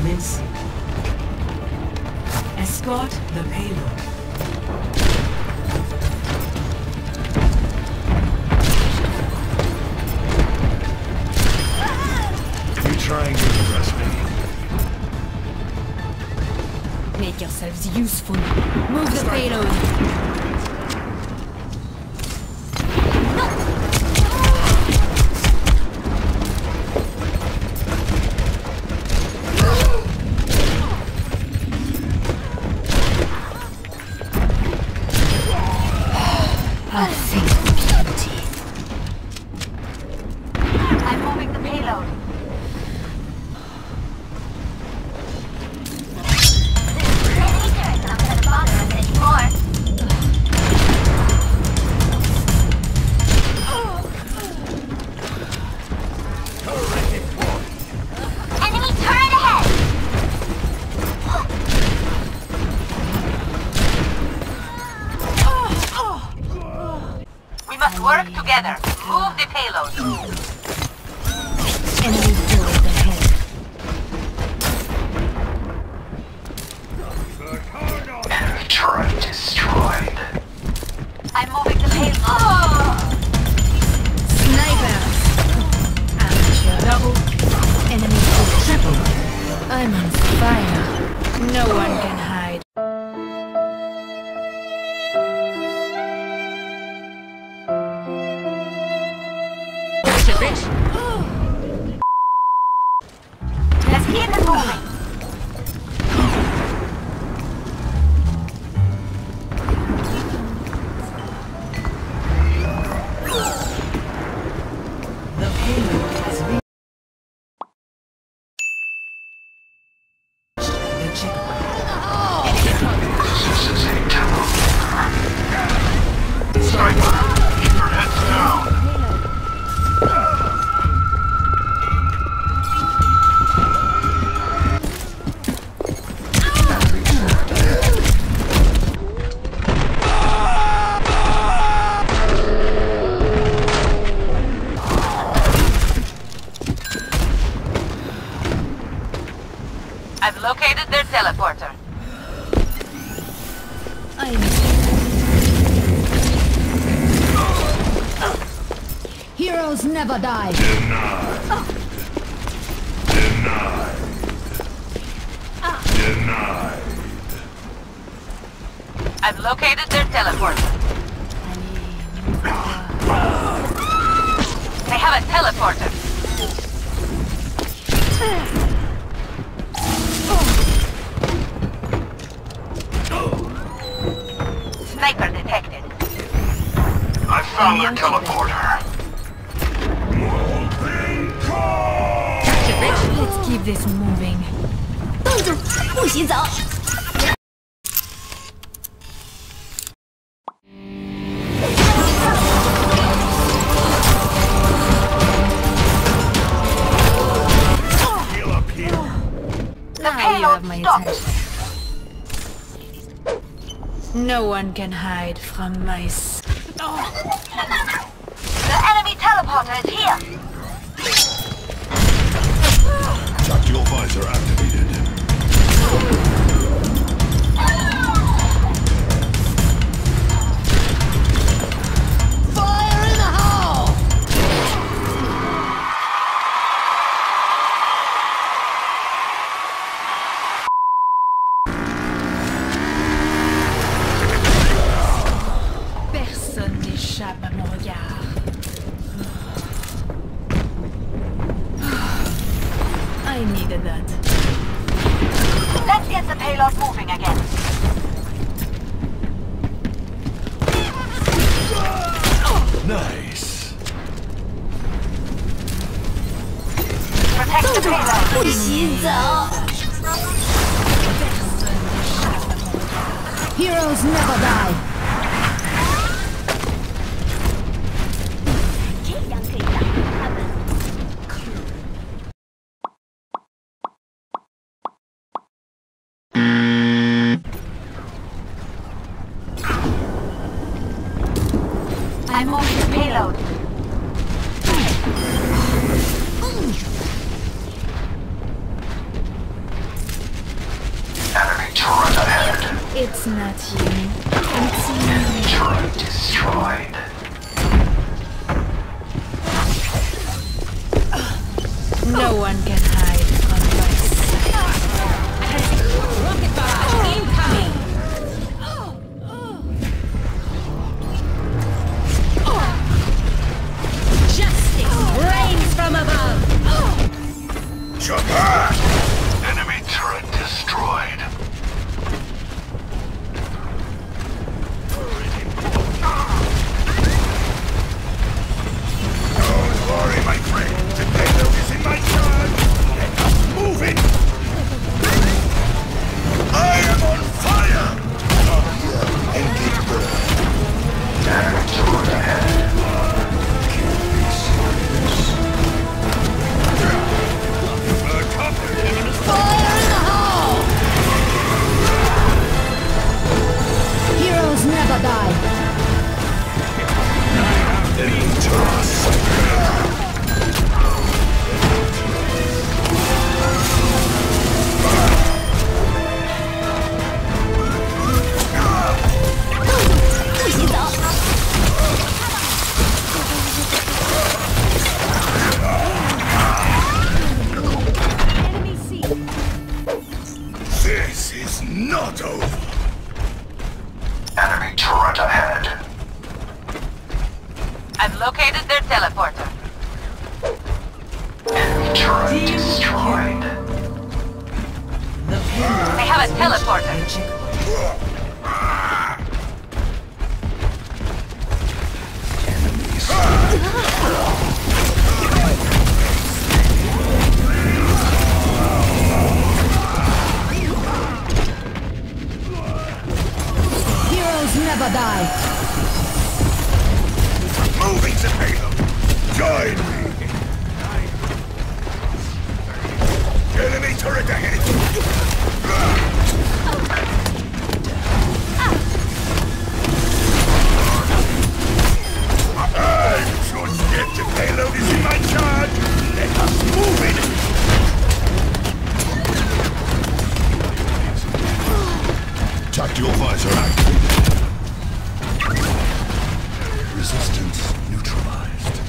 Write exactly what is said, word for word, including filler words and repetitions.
Commencing. Escort the payload. You trying to impress me? Make yourselves useful. Move the payload. I think beauty. I'm moving the payload. Enemy turret not gonna bother us anymore. Enemy turret ahead! We must work together. Move the payload. Enemy turret ahead. Turret destroyed. I'm moving the payload. Sniper! Amateur. Double. Enemy triple. I'm on fire. No one can hide. Let's keep it moving. The payload has reached the checkpoint. This is a teleporter. Sniper, keep your heads down. I've located their teleporter. I'm Heroes never die. Denied. Denied. Denied. I've located their teleporter. They have a teleporter. Sniper detected. I found their teleporter. Let's keep this moving. 冻住，不许走！ Heal up here. The Now you payload have my stopped. attention. No one can hide from my s- The enemy teleporter is here. Tactical visor activated. Fire in the hole! Personne n'échappe à mon regard. I needed that. Let's get the payload moving again. Nice. Protect the payload. 不许走！ Heroes never die. 这样可以打赢他们。 I'm moving the payload. turret ahead. It's not you. It's me. Turret destroyed. No one can hide on my side. Rocket barrage incoming! Justice reigns from above! Japan! Enemy turret destroyed. Don't worry, my friend. The payload is in my charge. Let us move it. I am on fire. Engine burn. Damage toward ahead. Kill me serious. Fire in the hole! Heroes never die. This is not over. Enemy turret ahead. I've located their teleporter. Enemy turret Team destroyed. The payload They have a has reached teleporter. the checkpoint. Heroes never die. Moving to payload. Join me. Enemy turret ahead. I'm sure yet the payload is in my charge. Let us move it. Tactical visor activated. Resistance neutralized.